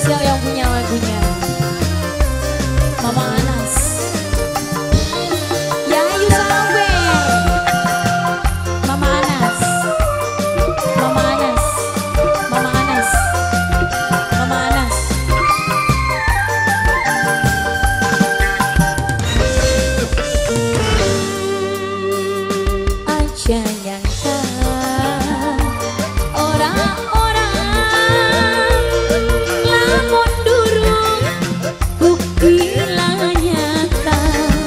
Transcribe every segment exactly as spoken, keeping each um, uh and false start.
Spesial yang punya lagunya Mama Anas. Ya ayo sampai Mama Anas, Mama Anas, Mama Anas, Mama Anas. Aja nyangka orang-orang lamun durung bukti lah nyata,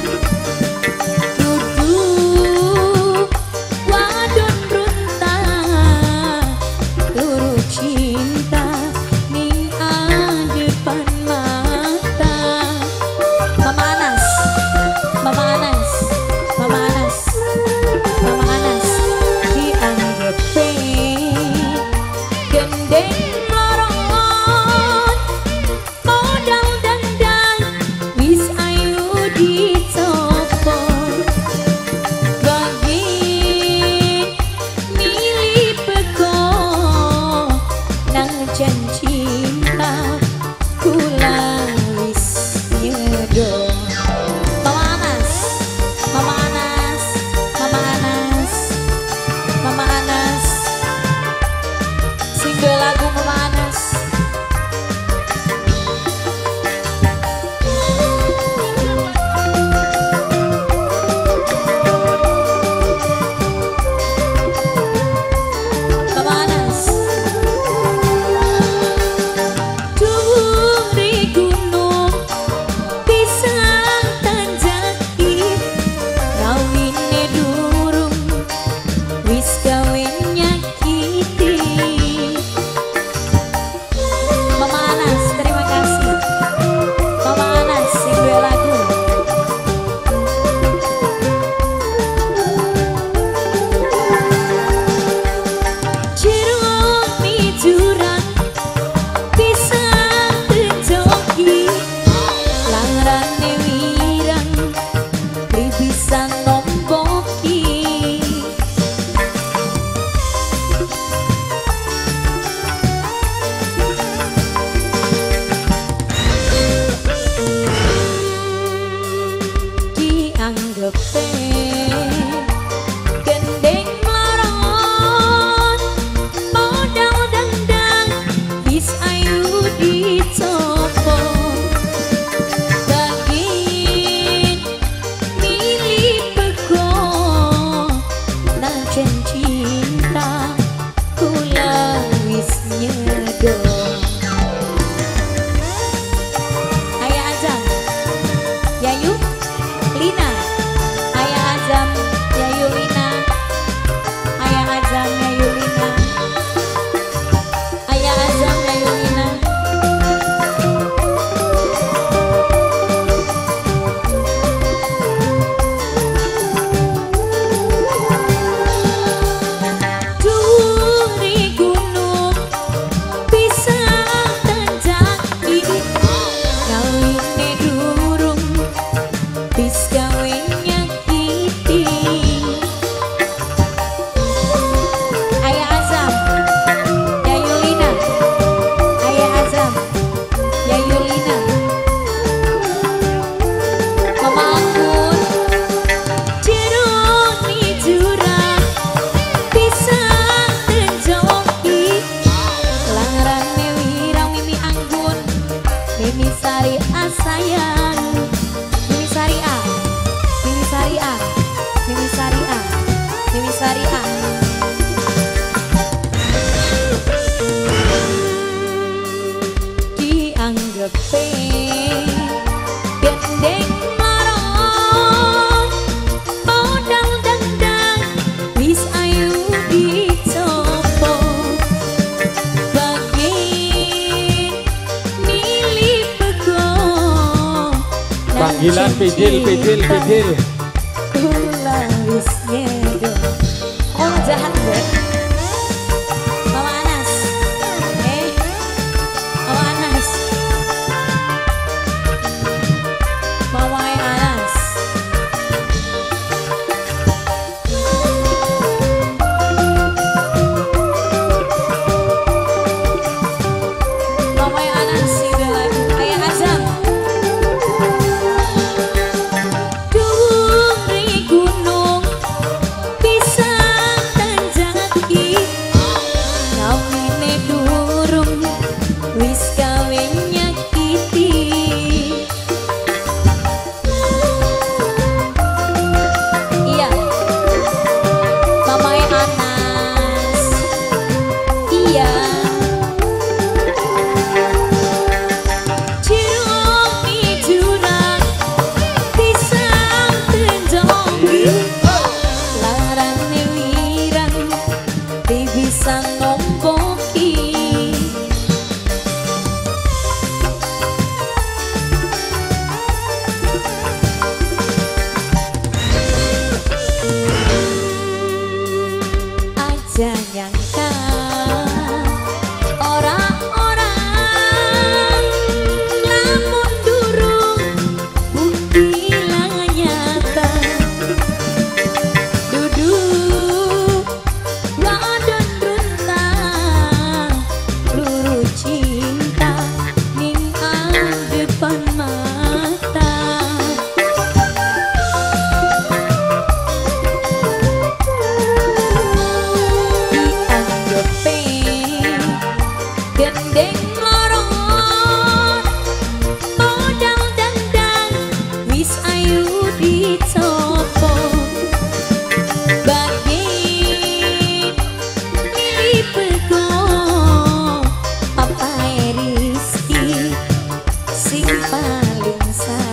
duduk wadon runtah luru cinta ning depan mata. Mama Anas, Mama Anas, Mama Anas, Mama Anas dianggep gendeng lorongan, modal dandang wis ayu dicopo, bagi milih beko nang jan cinta kula wis nyedo. Mama Anas, Mama Anas, Mama Anas, Mama Anas, single lagu Mama Anas. Mama Anas. Duri gunung pisang tanjaki, kawine durung wis gawe nyakiti. Mama Anas, terima kasih. Mama Anas sing duwe lagu. Jeruk mijuran pisang tejoki, langrane wirang bisa nomboki. Dianggep gendeng lorongan, modal dandang wis ayu dicopo, bagi milih beko najan cinta kula wis nyedo. Ayah Azam, Yayu, Lina, Ayah Azam, Yayu Lina, Ayah Azam, Yayu Lina, Ayah Azam, Yayu Lina. Duri gunung pisang tanjaki, kawine durung wis gawe nyakiti. Ayah Azam, Yayu Lina, Ayah Azam, Yayu Lina. Mama Anggun, jeruk mijuran pisang tenjoki, langrane wirang Mimi Anggun, Mimi Sari asayang, Mimi Sari A, Mimi Sari A, Mimi Sari A, Mimi Sari A. Dianggep gendeng lorongan, modal dandang wis ayu dicopo, bagi milih beko Panggilan pijil, pijil, pijil. kula wis nyedo. Oh jahat gue. Mama Anas, eh, Mama Anas, Mama Anas. Mama Anas sing bisa ngompoki. Aja nyangka orang-orang lamun durung bukti lah nyata duduk wadon runtah luru cinta ning depan mata. Gendeng lorot modal dandang wis ayu dicopo bagi milih pego apa rizki sing paling sayang.